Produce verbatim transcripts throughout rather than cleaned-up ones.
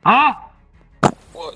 Huh? What?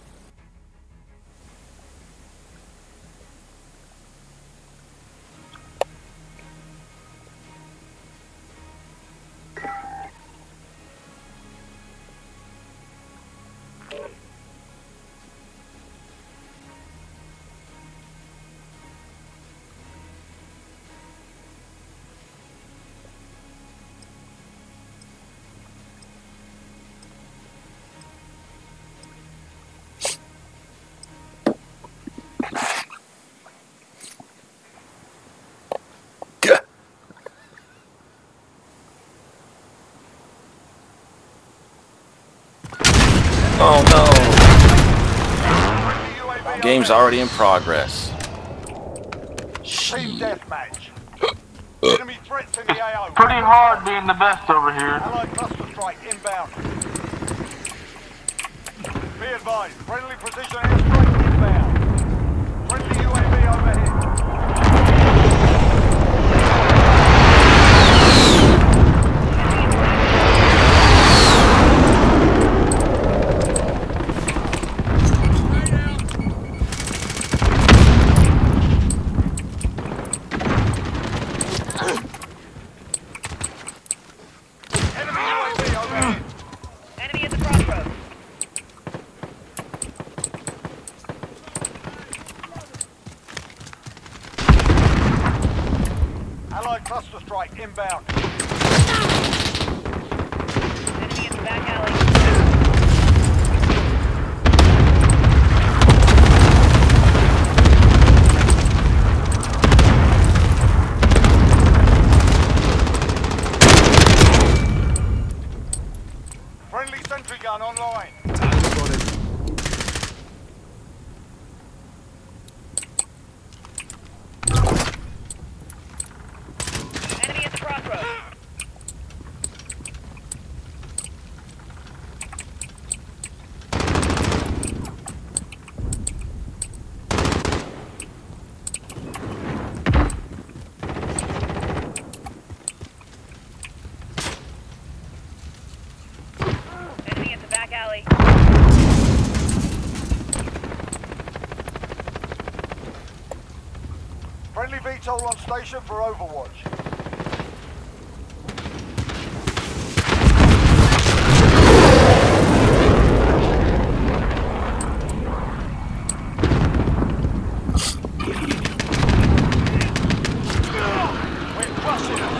Oh no! Game's already in progress. Team deathmatch. Enemy threats in the A O. Pretty hard being the best over here. Allied cluster strike inbound. Be advised, friendly precision airstrike inbound. Friendly U A V overhead. Allied cluster strike inbound. Enemy in the back alley. Friendly sentry gun online. Enemy at the crossroads. Enemy at the back alley. Friendly V TOL on station for Overwatch. We're crushing them.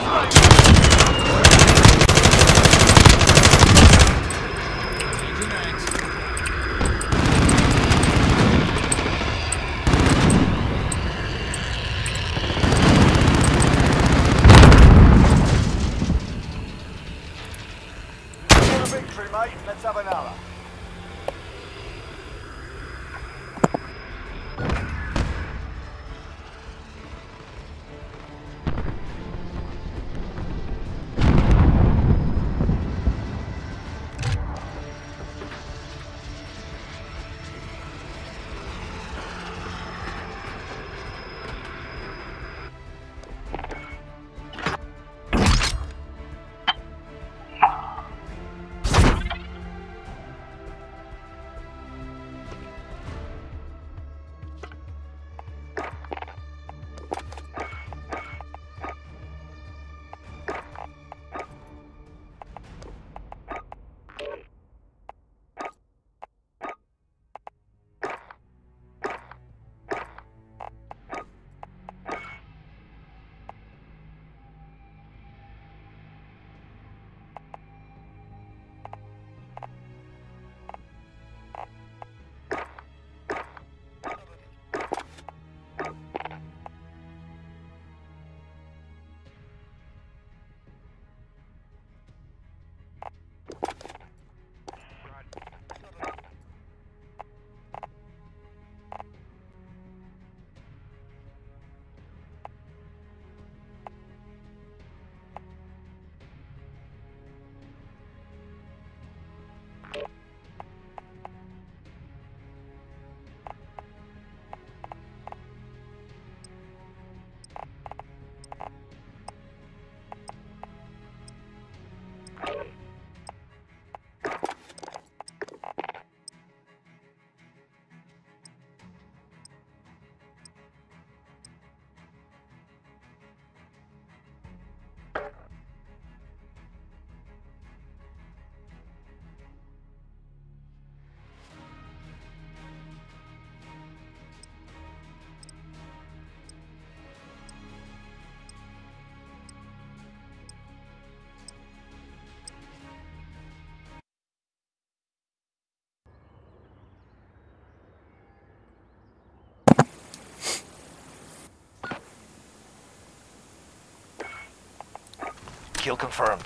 Kill confirmed.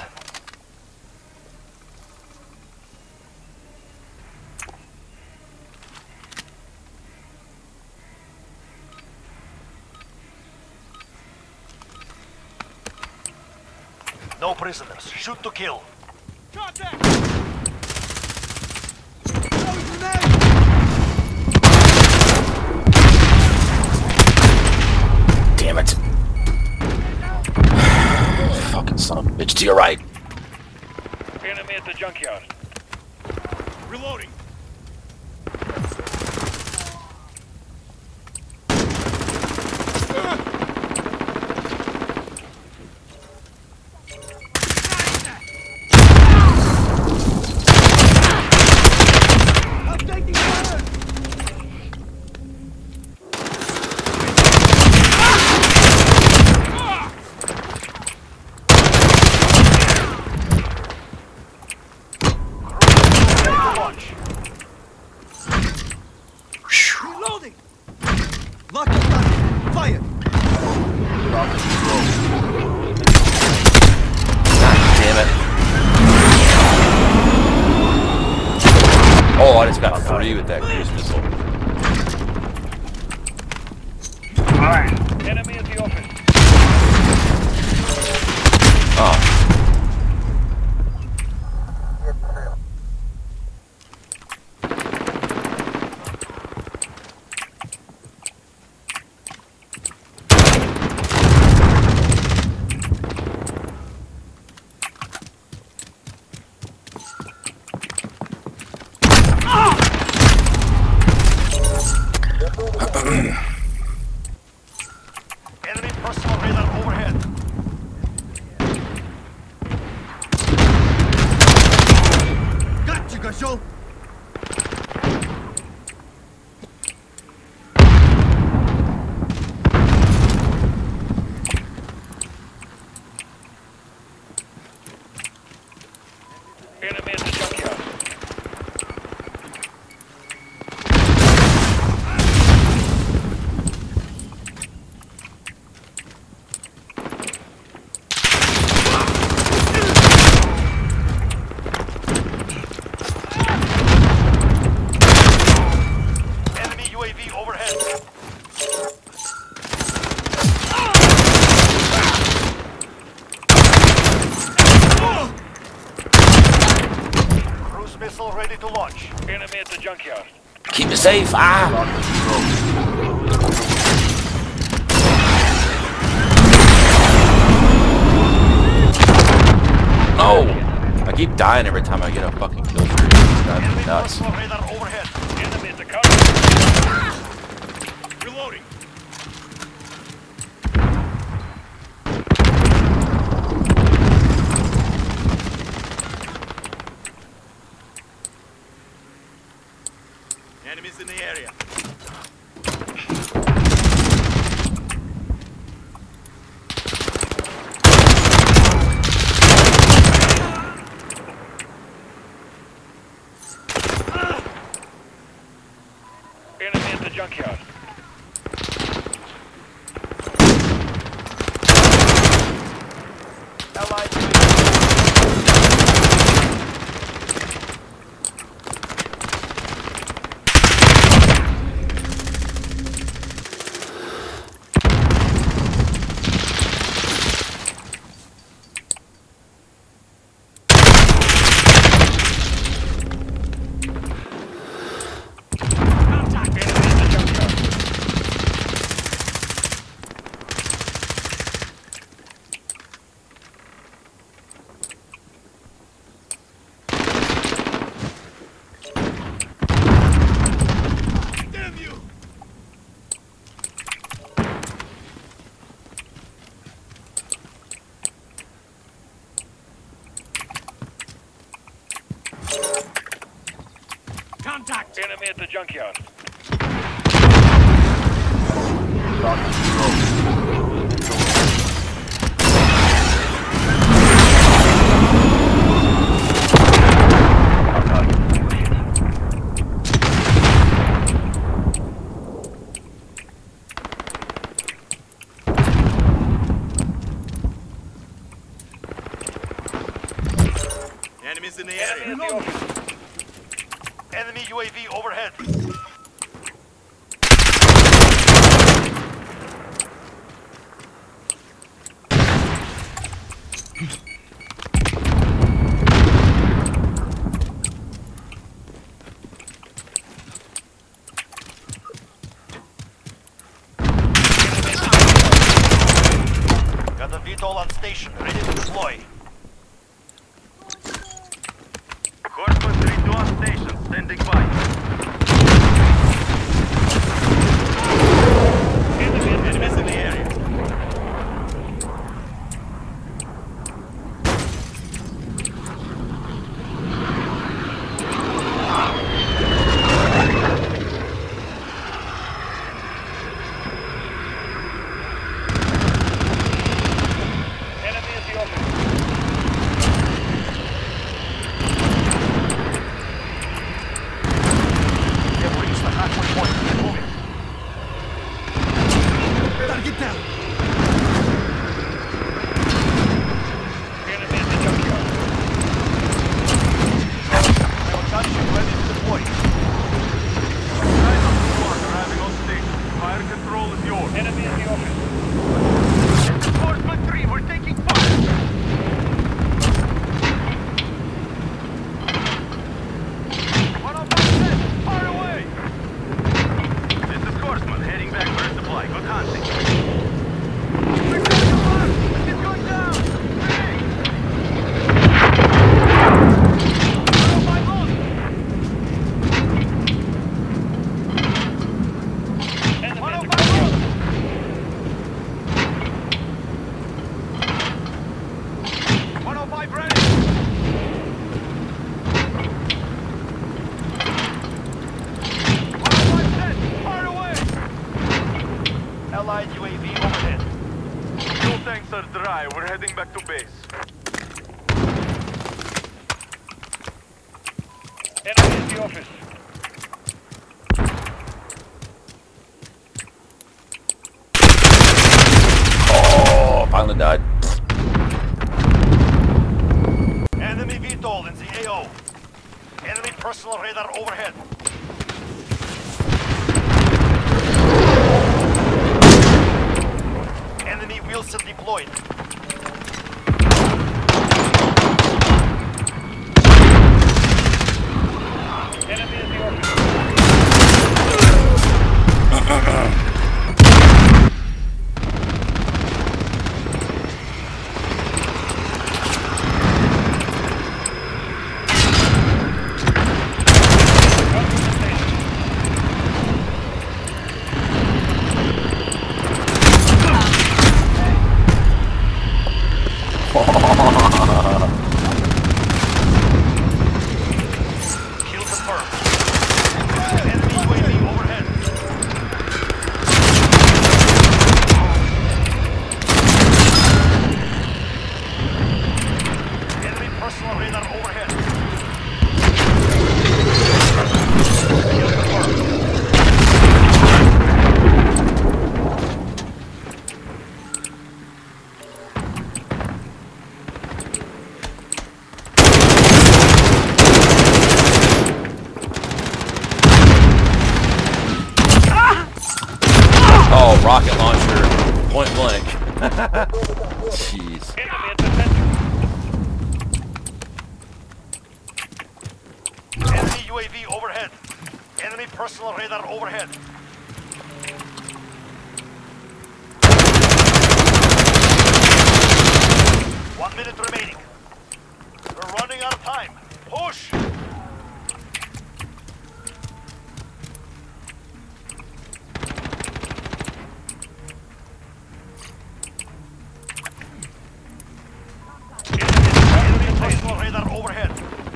No prisoners. Shoot to kill. Damn it. Fucking son of a bitch. To your right. Enemy at the junkyard. Reloading. Lock it down. Fire. God damn it. Oh, I just got three with that cruise missile. Alright. Enemy at the office. Oh. Enemy personal radar overhead. Got you, Gajol. Enemy at the junkyard. Enemy U A V overhead. Cruise missile ready to launch. Enemy at the junkyard. Keep it safe. Ah. No. I keep dying every time I get a fucking kill streak. It's driving me Enemy nuts. personal radar overhead. Enemy at the car. Reloading. Enemies in the area. Enemy at the junkyard. Allied. Contact! Enemy at the junkyard. Enemies in the area. Enemy in the open. Enemy U A V overhead. Got the V TOL on station, ready to deploy. Horseman three two on station, standing by. Enemies in the area. Enemy in the open. They've reached the halfway point. They're moving. Target down. Enemy in the junkyard. Gunship ready to deploy. Guys on the squad arriving on station. Fire control is yours. Enemy in the open. Horseman three, we're taking fire. One of our set, far away. This is Horseman heading back for a supply. Good hunting. We're going to mark. It's going down. Hey. One of my lost. One of my lost. one oh five ready. one oh five set, far away. Allied U A V overhead. Fuel tanks are dry. We're heading back to base. Enemy in the office. Oh, finally died. Enemy V TOL in the A O. Enemy personal radar overhead. Enemy Wilson deployed. Enemy in the office. Kill confirmed. Enemy U A V overhead. Enemy personal radar overhead. Kill confirmed. Oh, rocket launcher, point blank. Jeez. Enemy at the center. Enemy U A V overhead. Enemy personal radar overhead. One minute remaining. We're running out of time. Push! Enemy personal radar overhead.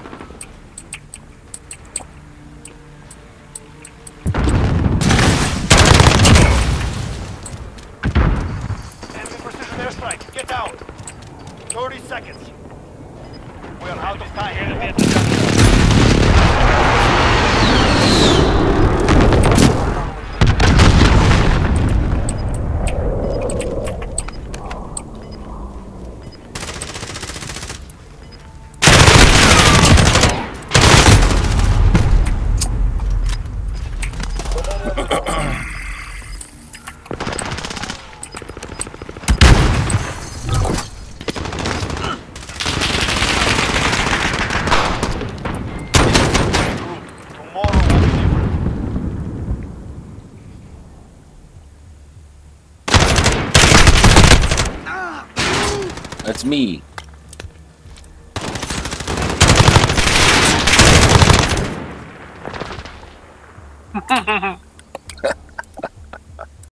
Enemy precision airstrike. Get down. thirty seconds. We are out of time. Enemy at the junkyard. That's me.